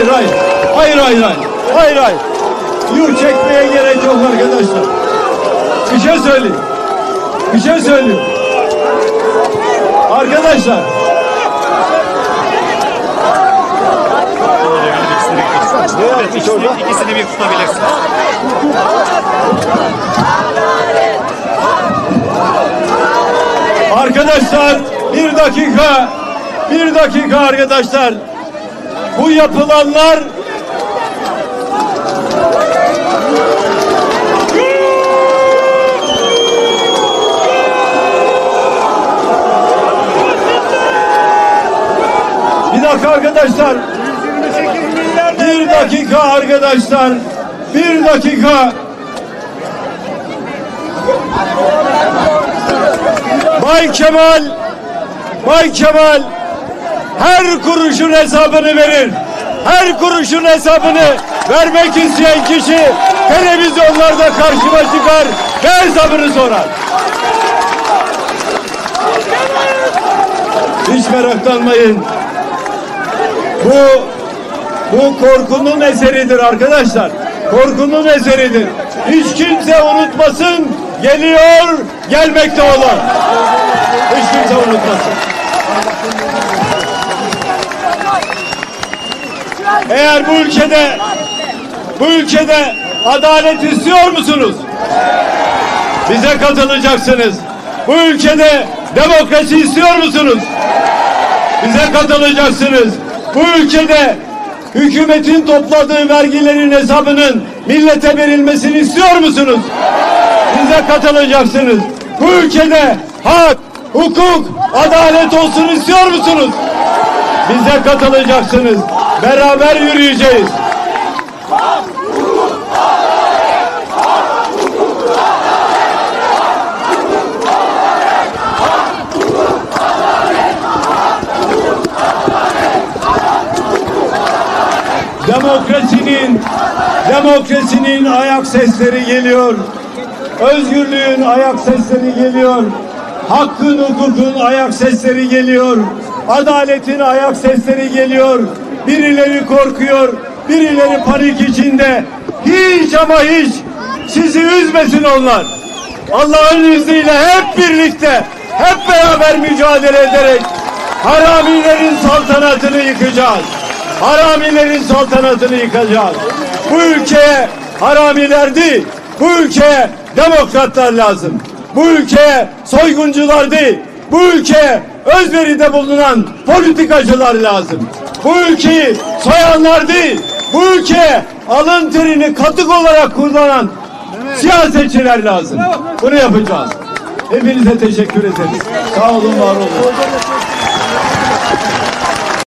hayır, hayır. Hayır, hayır, hayır. Hayır, hayır. Yuh çekmeye gerek yok arkadaşlar. Bir şey söyleyeyim. Bir şey söyleyeyim. Arkadaşlar. İkisini bir tutabilirsin. Arkadaşlar bir dakika arkadaşlar. Bu yapılanlar bir dakika arkadaşlar. Bir dakika arkadaşlar. Bir dakika. Bay Kemal her kuruşun hesabını verir. Her kuruşun hesabını vermek isteyen kişi televizyonlarda karşıma çıkar ve hesabını sorar. Hiç meraklanmayın. Bu korkunun eseridir arkadaşlar. Korkunun eseridir. Hiç kimse unutmasın. Geliyor, gelmekte olan. Hiç kimse unutmasın. Eğer bu ülkede adalet istiyor musunuz? Bize katılacaksınız. Bu ülkede demokrasi istiyor musunuz? Bize katılacaksınız. Bu ülkede hükümetin topladığı vergilerin hesabının millete verilmesini istiyor musunuz? Bize katılacaksınız. Bu ülkede hak, hukuk, adalet olsun istiyor musunuz? Bize katılacaksınız. Beraber yürüyeceğiz. Demokrasinin ayak sesleri geliyor. Özgürlüğün ayak sesleri geliyor. Hakkın, hukukun ayak sesleri geliyor. Adaletin ayak sesleri geliyor. Birileri korkuyor, birileri panik içinde. Hiç ama hiç sizi üzmesin onlar. Allah'ın izniyle hep birlikte, hep beraber mücadele ederek haramilerin saltanatını yıkacağız. Haramilerin saltanatını yıkacağız. Bu ülkeye haramiler değil, bu ülkeye demokratlar lazım. Bu ülkeye soyguncular değil, bu ülkeye özveride bulunan politikacılar lazım. Bu ülkeyi soyanlar değil, bu ülkeye alın terini katık olarak kullanan siyasetçiler lazım. Bunu yapacağız. Hepinize teşekkür ederiz. Sağ olun, var olun.